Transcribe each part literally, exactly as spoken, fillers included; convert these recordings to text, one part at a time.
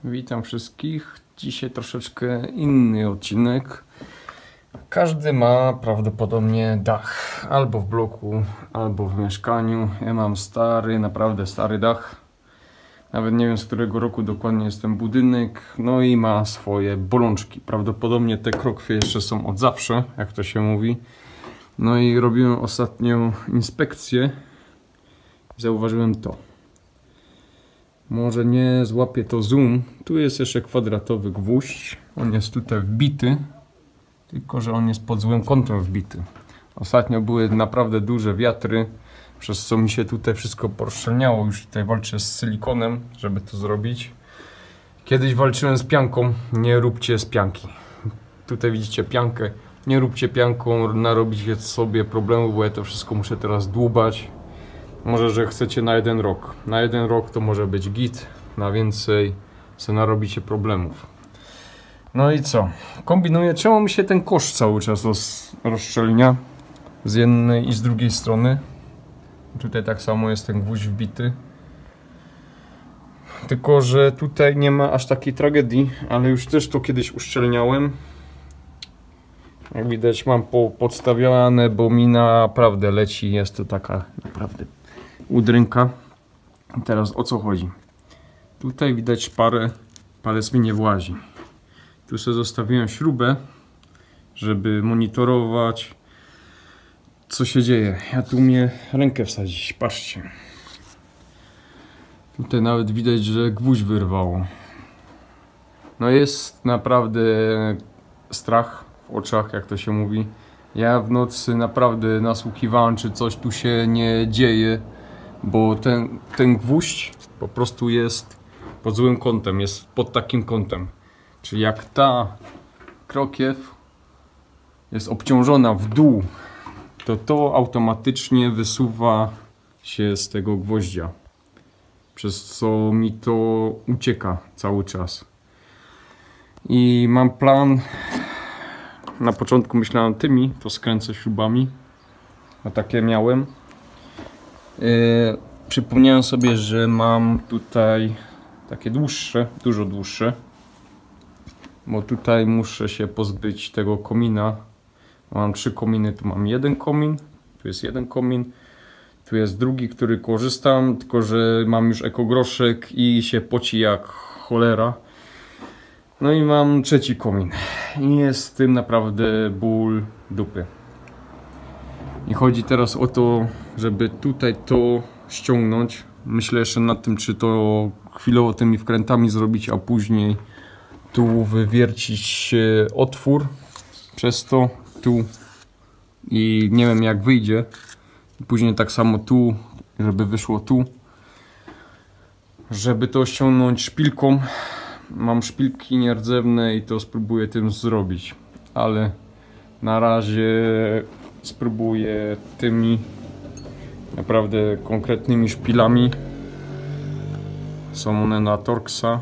Witam wszystkich. Dzisiaj troszeczkę inny odcinek. Każdy ma prawdopodobnie dach. Albo w bloku, albo w mieszkaniu. Ja mam stary, naprawdę stary dach. Nawet nie wiem, z którego roku dokładnie jest ten budynek. No i ma swoje bolączki. Prawdopodobnie te krokwie jeszcze są od zawsze, jak to się mówi. No i robiłem ostatnią inspekcję. Zauważyłem to. Może nie złapie to zoom. Tu jest jeszcze kwadratowy gwóźdź. On jest tutaj wbity. Tylko że on jest pod złym kątem wbity. Ostatnio były naprawdę duże wiatry, przez co mi się tutaj wszystko porozszczelniało. Już tutaj walczę z silikonem, żeby to zrobić. Kiedyś walczyłem z pianką. Nie róbcie z pianki. Tutaj widzicie piankę. Nie róbcie pianką, narobicie sobie problemu, bo ja to wszystko muszę teraz dłubać. Może, że chcecie na jeden rok. Na jeden rok to może być git, na więcej sobie narobicie problemów. No i co? Kombinuję, czemu mi się ten kosz cały czas roz, rozszczelnia z jednej i z drugiej strony. Tutaj tak samo jest ten gwóźdź wbity. Tylko że tutaj nie ma aż takiej tragedii, ale już też to kiedyś uszczelniałem. Jak widać mam po, podstawiane, bo mi naprawdę leci, jest to taka naprawdę udrynka. I teraz o co chodzi? Tutaj widać parę, palec mi nie włazi. Tu sobie zostawiłem śrubę, żeby monitorować, co się dzieje. Ja tu umiem rękę wsadzić, patrzcie. Tutaj nawet widać, że gwóźdź wyrwało. No jest naprawdę strach w oczach, jak to się mówi. Ja w nocy naprawdę nasłuchiwałem, czy coś tu się nie dzieje, bo ten, ten gwóźdź po prostu jest pod złym kątem, jest pod takim kątem. Czyli jak ta krokiew jest obciążona w dół, to to automatycznie wysuwa się z tego gwoździa, przez co mi to ucieka cały czas. I mam plan. Na początku myślałem tymi, to skręcę śrubami, a takie miałem. Yy, przypomniałem sobie, że mam tutaj takie dłuższe, dużo dłuższe, bo tutaj muszę się pozbyć tego komina. Mam trzy kominy, tu mam jeden komin, tu jest jeden komin, tu jest drugi, który korzystam, tylko że mam już ekogroszek i się poci jak cholera. No i mam trzeci komin i jest z tym naprawdę ból dupy. I chodzi teraz o to, żeby tutaj to ściągnąć. Myślę jeszcze nad tym, czy to chwilowo tymi wkrętami zrobić, a później tu wywiercić otwór przez to, tu, i nie wiem jak wyjdzie. Później tak samo tu, żeby wyszło tu. Żeby to ściągnąć szpilką. Mam szpilki nierdzewne i to spróbuję tym zrobić, ale na razie spróbuję tymi naprawdę konkretnymi szpilami. Są one na Torxa.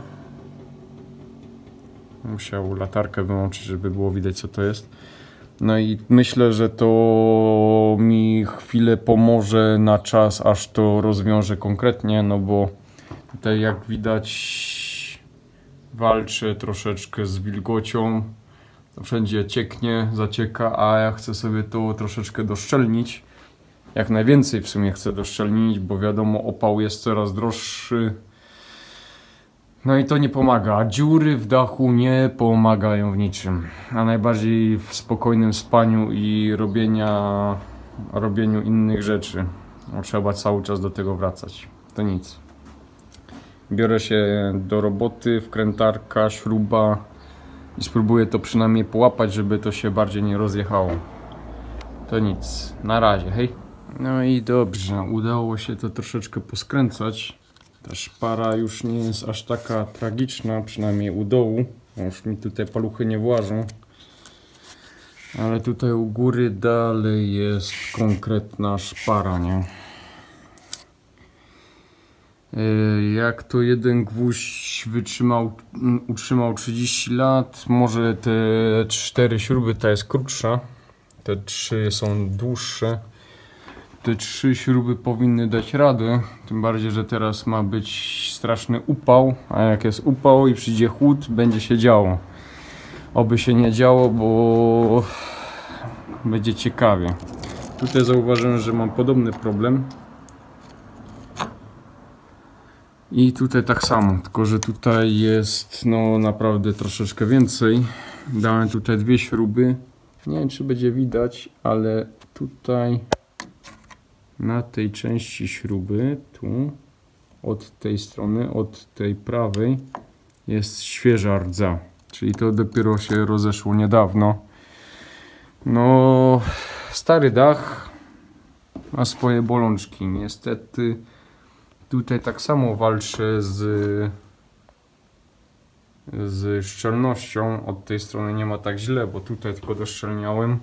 Musiał latarkę wyłączyć, żeby było widać, co to jest. No i myślę, że to mi chwilę pomoże na czas, aż to rozwiążę konkretnie, no bo tutaj jak widać walczę troszeczkę z wilgocią. To wszędzie cieknie, zacieka, a ja chcę sobie to troszeczkę doszczelnić. Jak najwięcej w sumie chcę doszczelnić, bo wiadomo, opał jest coraz droższy. No i to nie pomaga. Dziury w dachu nie pomagają w niczym. A najbardziej w spokojnym spaniu i robienia, robieniu innych rzeczy. No, trzeba cały czas do tego wracać. To nic. Biorę się do roboty, wkrętarka, śruba i spróbuję to przynajmniej połapać, żeby to się bardziej nie rozjechało. To nic. Na razie, hej. No i dobrze, udało się to troszeczkę poskręcać. Ta szpara już nie jest aż taka tragiczna, przynajmniej u dołu. Już mi tutaj paluchy nie włażą. Ale tutaj u góry dalej jest konkretna szpara, nie? Jak to jeden gwóźdź wytrzymał, utrzymał trzydzieści lat, może te cztery śruby, ta jest krótsza, te trzy są dłuższe. te trzy śruby powinny dać radę, tym bardziej, że teraz ma być straszny upał, a jak jest upał i przyjdzie chłód, będzie się działo. Oby się nie działo, bo będzie ciekawie. Tutaj zauważyłem, że mam podobny problem. I tutaj tak samo, tylko że tutaj jest no naprawdę troszeczkę więcej. Dałem tutaj dwie śruby. Nie wiem, czy będzie widać, ale tutaj na tej części śruby, tu od tej strony, od tej prawej jest świeża rdza. Czyli to dopiero się rozeszło niedawno. No, stary dach ma swoje bolączki. Niestety tutaj tak samo walczę z, z szczelnością. Od tej strony nie ma tak źle, bo tutaj tylko doszczelniałem.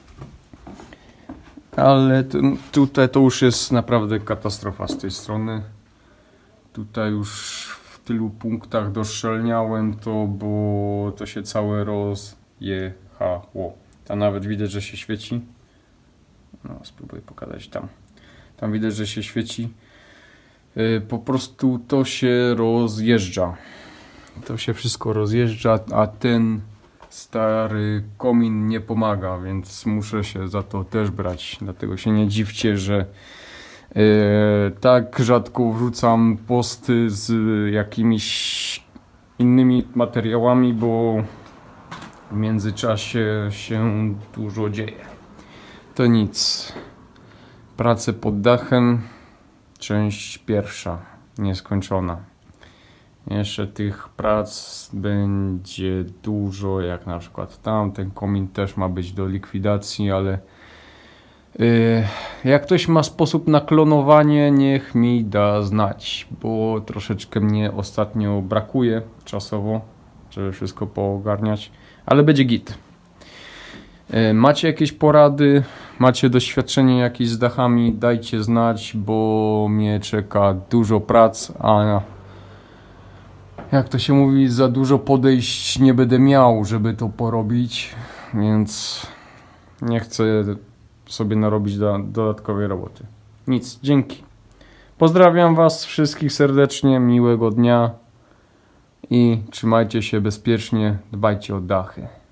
Ale ten, tutaj to już jest naprawdę katastrofa z tej strony. Tutaj już w tylu punktach doszczelniałem to, bo to się całe rozjechało. Tam nawet widać, że się świeci. No, spróbuję pokazać tam. Tam widać, że się świeci. Yy, po prostu to się rozjeżdża. To się wszystko rozjeżdża, a ten stary komin nie pomaga, więc muszę się za to też brać. Dlatego się nie dziwcie, że yy, tak rzadko wrzucam posty z jakimiś innymi materiałami, bo w międzyczasie się dużo dzieje. To nic. Prace pod dachem, część pierwsza, nieskończona. Jeszcze tych prac będzie dużo, jak na przykład tam. Ten komin też ma być do likwidacji, ale yy, jak ktoś ma sposób na klonowanie, niech mi da znać, bo troszeczkę mnie ostatnio brakuje czasowo, żeby wszystko poogarniać, ale będzie git. Yy, macie jakieś porady, macie doświadczenie jakieś z dachami, dajcie znać, bo mnie czeka dużo prac, a jak to się mówi, za dużo podejść nie będę miał, żeby to porobić, więc nie chcę sobie narobić do, dodatkowej roboty. Nic, dzięki. Pozdrawiam was wszystkich serdecznie, miłego dnia i trzymajcie się bezpiecznie, dbajcie o dachy.